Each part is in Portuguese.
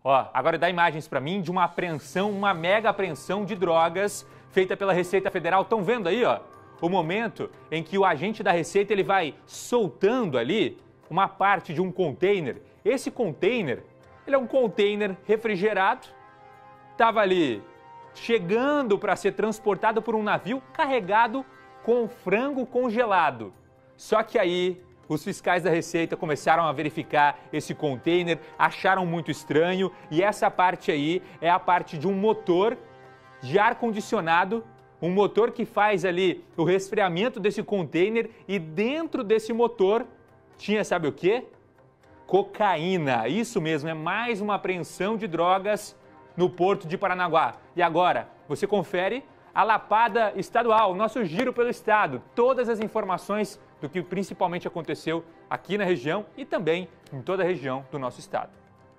Ó, agora dá imagens para mim de uma apreensão, uma mega apreensão de drogas feita pela Receita Federal. Estão vendo aí, ó, o momento em que o agente da Receita ele vai soltando ali uma parte de um container. Esse container, ele é um container refrigerado, estava ali chegando para ser transportado por um navio carregado com frango congelado. Só que aí os fiscais da Receita começaram a verificar esse container, acharam muito estranho e essa parte aí é a parte de um motor de ar-condicionado, um motor que faz ali o resfriamento desse container e dentro desse motor tinha, sabe o quê? Cocaína. Isso mesmo, é mais uma apreensão de drogas no Porto de Paranaguá. E agora, você confere a Lapada Estadual, nosso giro pelo estado. Todas as informações do que principalmente aconteceu aqui na região e também em toda a região do nosso estado.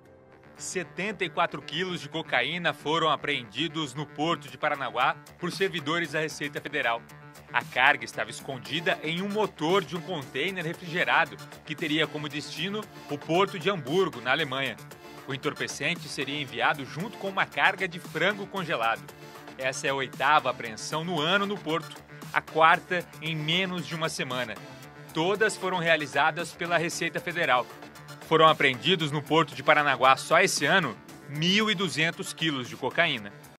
74 quilos de cocaína foram apreendidos no Porto de Paranaguá por servidores da Receita Federal. A carga estava escondida em um motor de um container refrigerado que teria como destino o Porto de Hamburgo, na Alemanha. O entorpecente seria enviado junto com uma carga de frango congelado. Essa é a 8ª apreensão no ano no Porto, a 4ª em menos de uma semana. Todas foram realizadas pela Receita Federal. Foram apreendidos no Porto de Paranaguá só esse ano 1.200 quilos de cocaína.